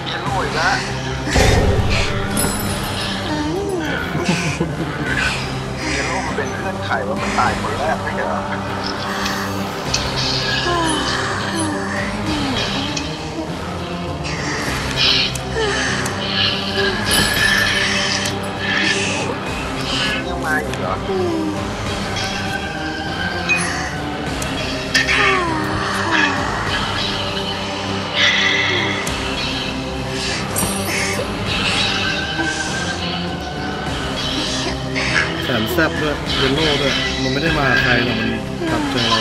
เยลโล่อีกแล้วเยลโล่มันเป็นเงื่อนไขว่ามันตายคนแรกไม่ใช่เหรอยังมาอีกเหรอแสนแซ่บด้วยเยลโล่ด้วยมันไม่ได้มาใครหรอกมันตัดเจอเรา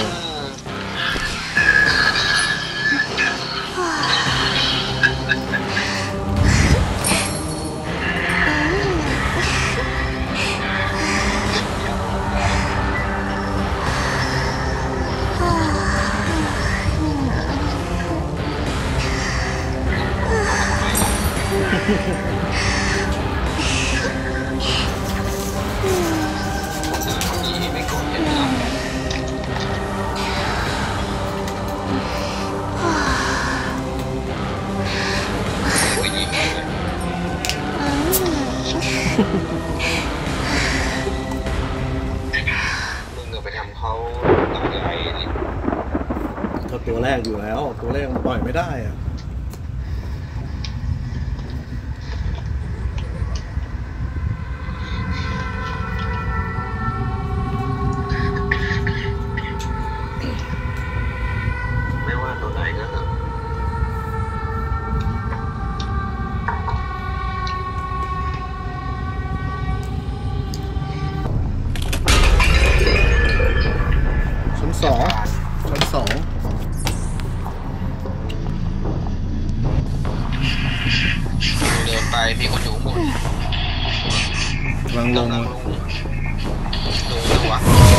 มึงไปทำเขาตายไอ้นี่ก็ตัวแรกอยู่แล้วตัวแรกมันปล่อยไม่ได้อะไม่ว่าตัวไหนก็เถอะชั้นสองเดินไปมีคนอยู่ข้างบนกำลังลงดูจังหวะ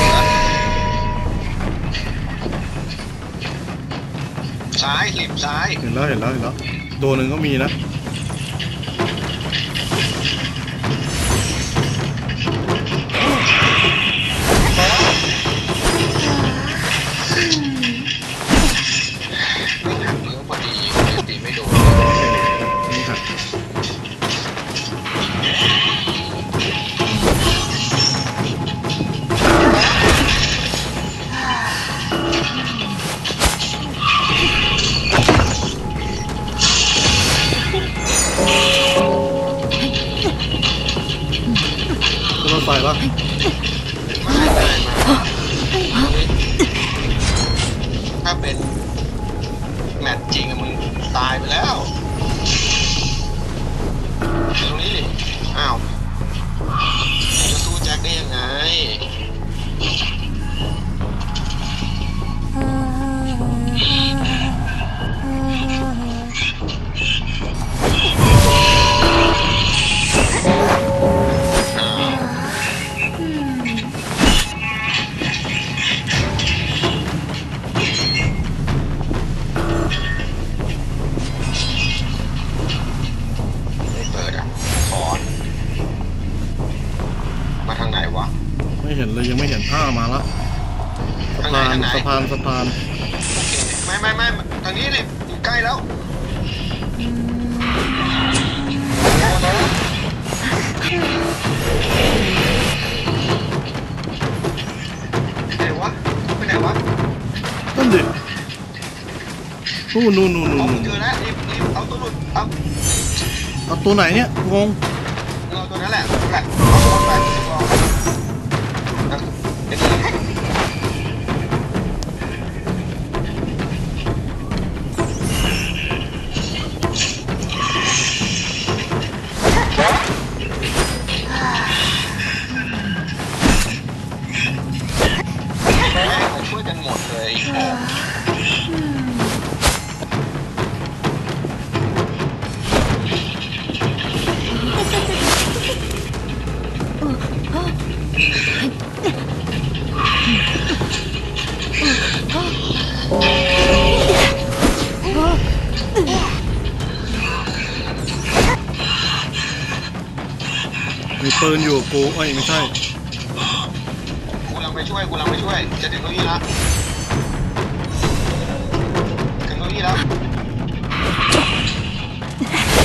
ซ้ายหลิบซ้ายเห็นแล้วตัวหนึ่งก็มีนะเลี้ยวพอดีตีไม่โดนนี่ครับจะรถไฟปะถ้าเป็นแมตช์จริงมึงตายไปแล้วตรงนี้ดิอ้าวจะสู้แจ็คได้ยังไงไม่เห็นเลยยังไม่เห็นมาแล้วสะพานไม่ทางนี้เลยอยู่ใกล้แล้วไปไหนวะนั่นดินู่นเจอแล้วรีบเอาตัวหลุดเอาตัวไหนเนี่ยงงเอาตัวนั้นแหละเอาตัวไปช่วยกันหมดเลยมีปืนอยู่กูไม่ใช่กูลังไปช่วยจะถึงตรงนี้แล้วถึงตรงนี้แล้ว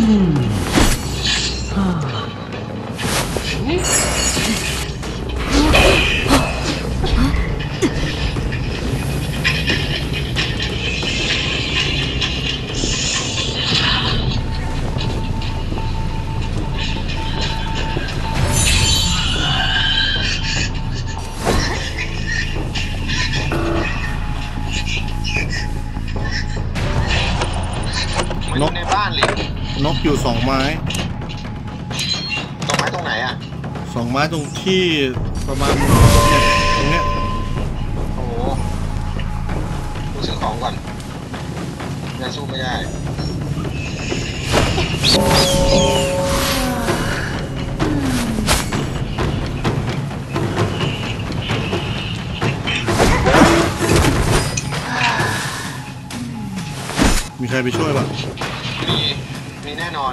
มันอยู่ในบ้านเลยนกอยู่2 ไม้ตรงไหนตรงไหนอ่ะ 2 ไม้ตรงที่ประมาณเนี่ยตรงเนี้ยโอ้โหกูซื้อของก่อนยังสู้ไม่ได้มีใครไปช่วยป่ะมีแน่นอน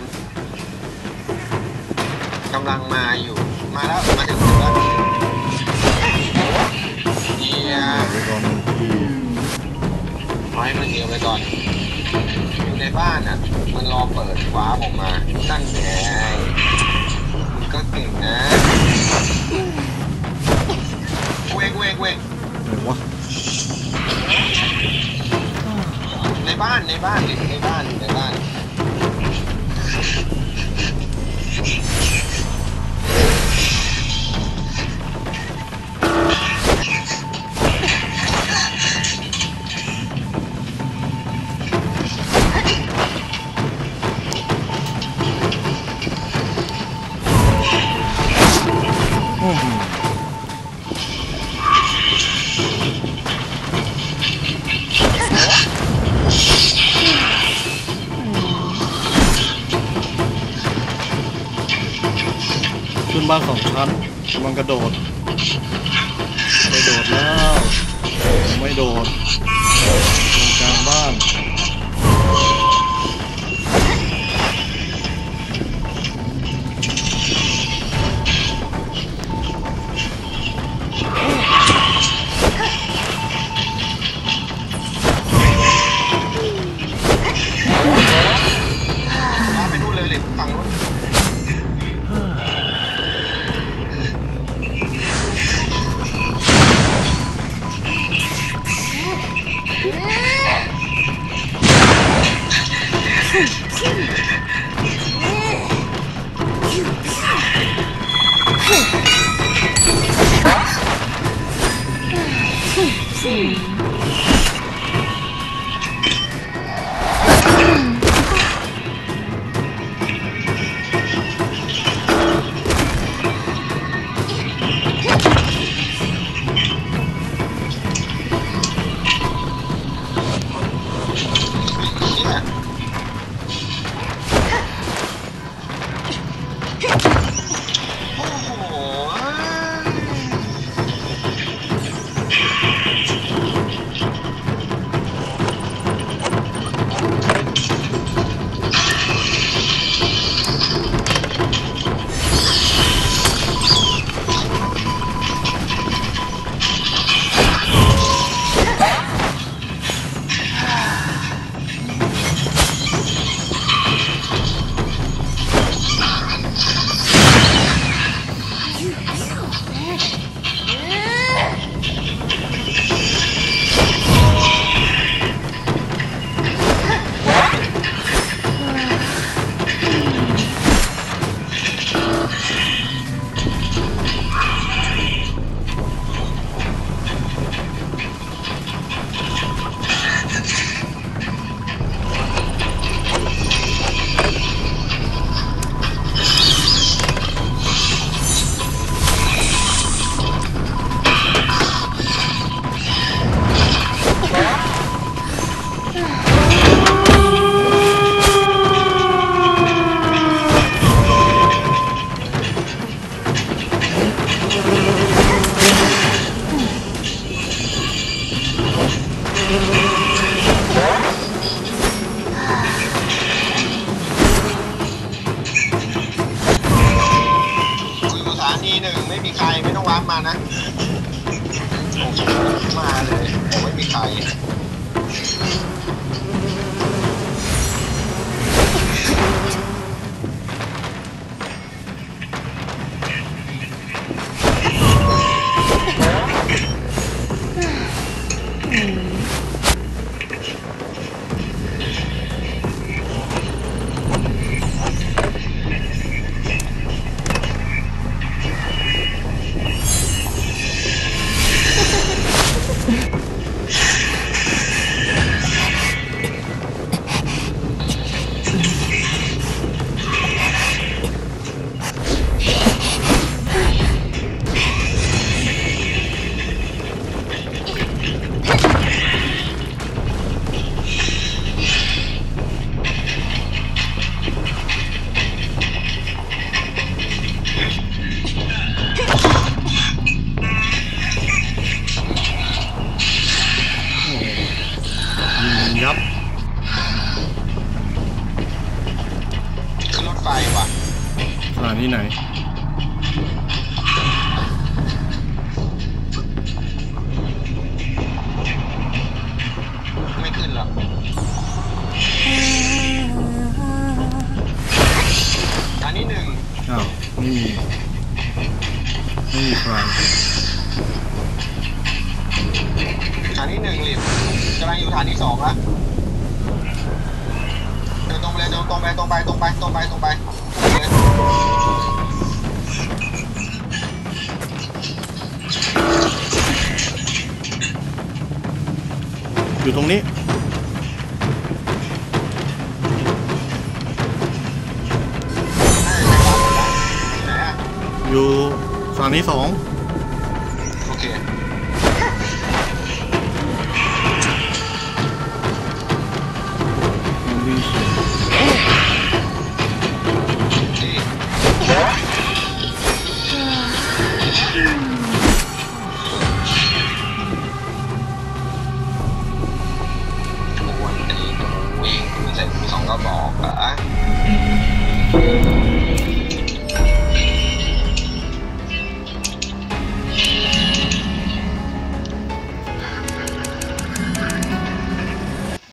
กำลังมาอยู่มาแล้วมาถึงแล้วเยียไปก่อนหนึ่งที่ขอให้มันเดียวไปก่อนอยู่ในบ้านอ่ะมันรอเปิดวาร์ปออกมาตั้งแหน่มันก็เก่งนะเวกไหนวะในบ้านในบ้านอยู่ในบ้านอยู่ในบ้านอื้อหือขึ้นบ้าน2 ชั้นมันกระโดดไม่โดดแล้วไม่โดดลงกลางบ้านมาไปนู่นเลยฝั่งนู้นโอ้โหอยู่สถานีหนึ่งไม่มีใครไม่ต้องวาร์ปมานะโอ้โหมาเลยผมไม่มีใครยับขึ้นรถไฟว่ะสถานีไหนไม่ขึ้นหรอกอันนี้หนึ่งอ้าวไม่มีใครฐานที่หนึ่งลิฟต์กำลังอยู่ฐานที่สองละเดินตรงไปเลยเดินตรงไปตรงไปตรงไปตรงไปตรงไปอยู่ตรงนี้อยู่สถานี2 โอเควิ่งสวนวิ่งใส่สองกระบอกเหรอ